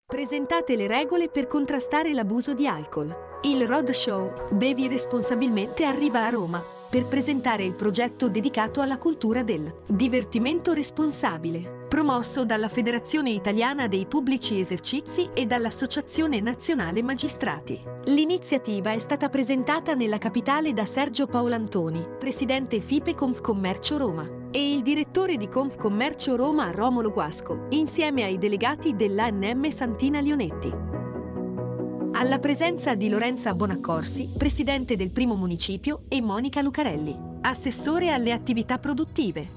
Presentate le regole per contrastare l'abuso di alcol. Il Roadshow Bevi responsabilmente arriva a Roma per presentare il progetto dedicato alla cultura del divertimento responsabile, promosso dalla Federazione Italiana dei Pubblici Esercizi e dall'Associazione Nazionale Magistrati. L'iniziativa è stata presentata nella capitale da Sergio Paolantoni, presidente FIPE Confcommercio Roma, e il direttore di Confcommercio Roma Romolo Guasco, insieme ai delegati dell'ANM Santina Lionetti. Alla presenza di Lorenza Bonaccorsi, presidente del primo municipio, e Monica Lucarelli, assessore alle attività produttive.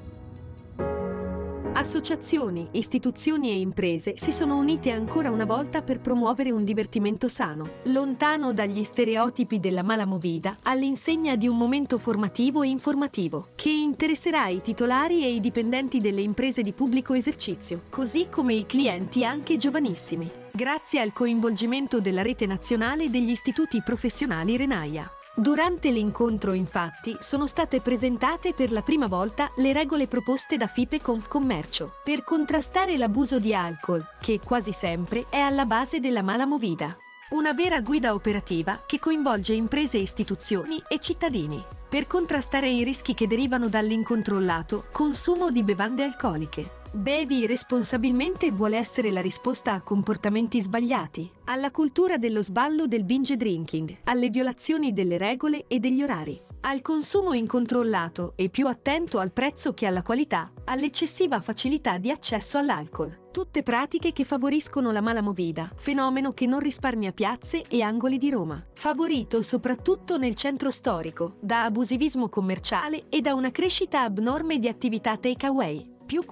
Associazioni, istituzioni e imprese si sono unite ancora una volta per promuovere un divertimento sano, lontano dagli stereotipi della mala movida, all'insegna di un momento formativo e informativo, che interesserà i titolari e i dipendenti delle imprese di pubblico esercizio, così come i clienti anche giovanissimi, grazie al coinvolgimento della rete nazionale degli istituti professionali Renaia. Durante l'incontro, infatti, sono state presentate per la prima volta le regole proposte da FIPE Confcommercio per contrastare l'abuso di alcol, che quasi sempre è alla base della mala movida. Una vera guida operativa che coinvolge imprese, istituzioni e cittadini per contrastare i rischi che derivano dall'incontrollato consumo di bevande alcoliche. Bevi responsabilmente vuole essere la risposta a comportamenti sbagliati, alla cultura dello sballo del binge drinking, alle violazioni delle regole e degli orari, al consumo incontrollato e più attento al prezzo che alla qualità, all'eccessiva facilità di accesso all'alcol. Tutte pratiche che favoriscono la mala movida, fenomeno che non risparmia piazze e angoli di Roma, favorito soprattutto nel centro storico, da abusivismo commerciale e da una crescita abnorme di attività takeaway. Più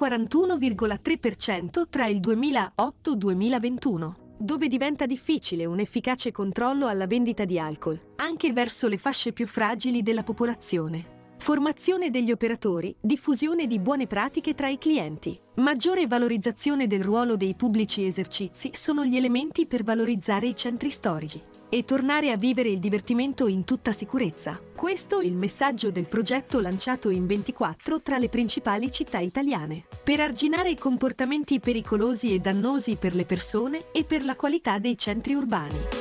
41,3% tra il 2008-2021, dove diventa difficile un efficace controllo alla vendita di alcol, anche verso le fasce più fragili della popolazione. Formazione degli operatori, diffusione di buone pratiche tra i clienti, maggiore valorizzazione del ruolo dei pubblici esercizi sono gli elementi per valorizzare i centri storici e tornare a vivere il divertimento in tutta sicurezza. Questo è il messaggio del progetto lanciato in 24 tra le principali città italiane, per arginare i comportamenti pericolosi e dannosi per le persone e per la qualità dei centri urbani.